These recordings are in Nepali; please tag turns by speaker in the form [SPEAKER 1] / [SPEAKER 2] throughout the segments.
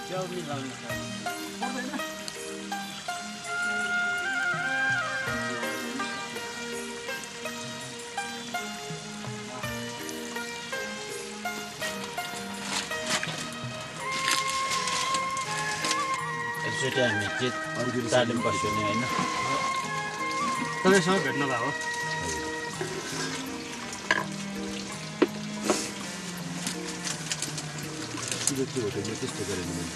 [SPEAKER 1] च्याउ मिलाउनु पर्दैन एकचोटि हामी के तालिम बस्यो नि होइन
[SPEAKER 2] तपाईँसँग भेट्नु भएको
[SPEAKER 3] के होटलमा त्यस्तो गरेर हुन्छ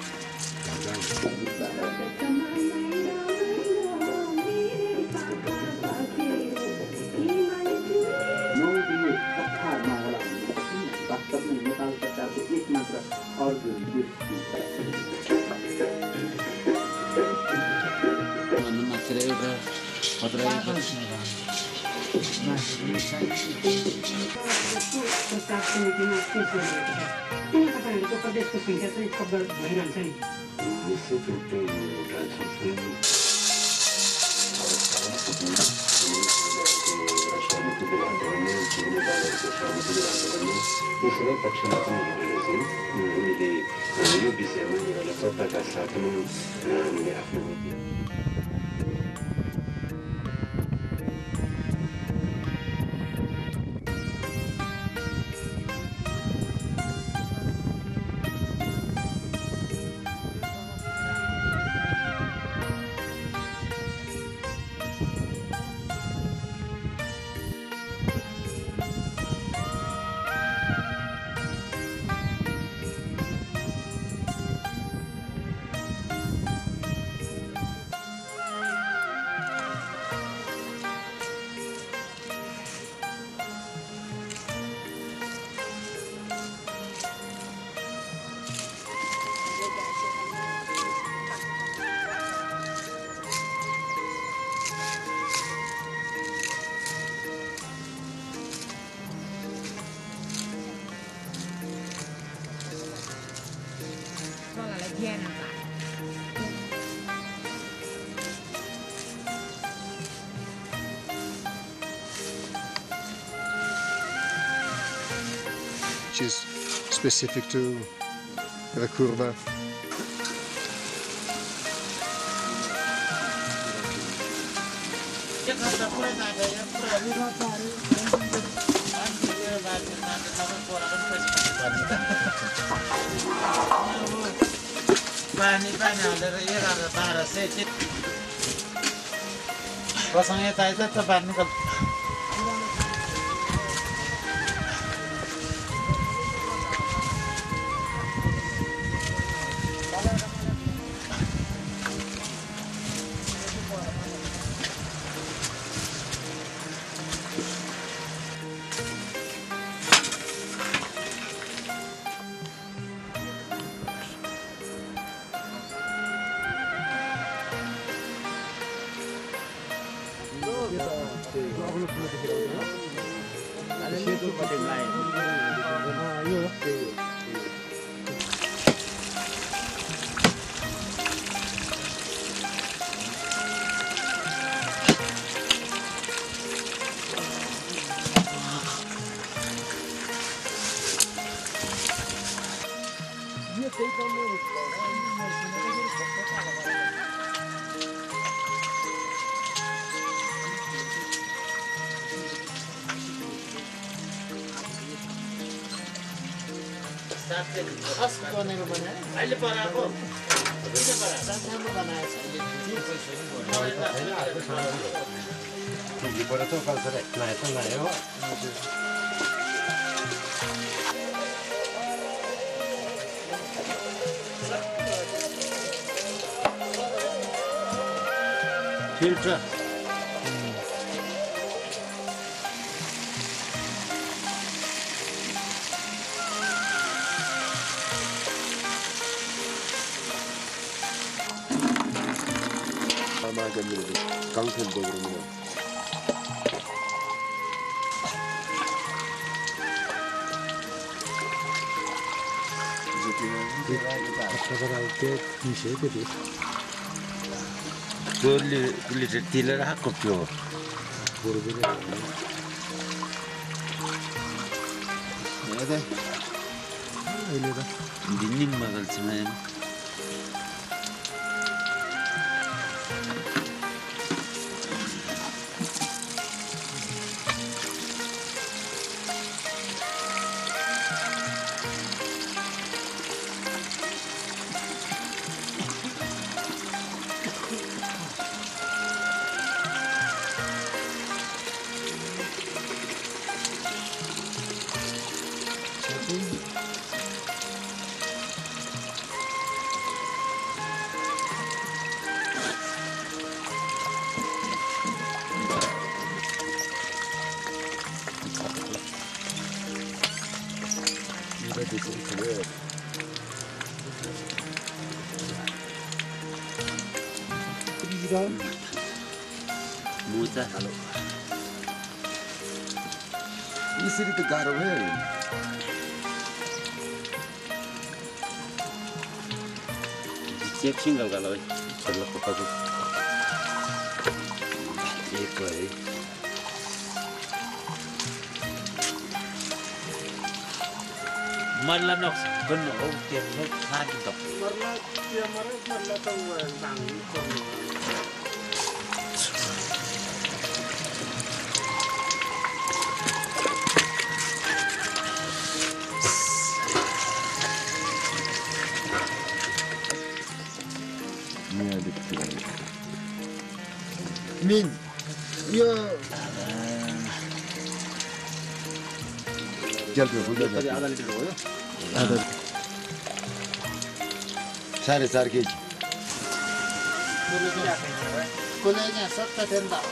[SPEAKER 4] नेपाल सरकारको एकमात्र अर्को
[SPEAKER 1] मात्र एउटा
[SPEAKER 5] तपाईँहरूको प्रदेशको सङ्ख्या चाहिँ कभर भइरहन्छ नि
[SPEAKER 3] निश्चित रूपले एउटा त्यसैले पक्षमा पनि हामीले चाहिँ हामीले यो विषयमा निरन्तरताका साथमा हामीले आफ्नो नीति
[SPEAKER 6] which is specific to the curva.
[SPEAKER 1] पानी हालेर 11-12 कससँग यता आइज त पानी निकाल अहिले बनाएको filter
[SPEAKER 3] Kanker programı.
[SPEAKER 1] Liter tiler hak kopuyor.
[SPEAKER 6] Nerede? Öyle de.
[SPEAKER 1] Dinleyin bakalım. मुजा
[SPEAKER 2] यसरी त गाह्रो भयो नि
[SPEAKER 1] चेक सिंगल गला भाई चलो पप्पा को
[SPEAKER 2] एक है
[SPEAKER 1] मल्ला नक्स गन्नु औ त्यो खान त
[SPEAKER 4] मरला त
[SPEAKER 2] मिन यो जल्दी बुझ्यो
[SPEAKER 6] आधा लिटर भयो
[SPEAKER 2] 4.5 केजी
[SPEAKER 4] कसले यहाँ 70 थियो नि त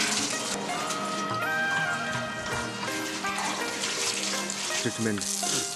[SPEAKER 6] treatment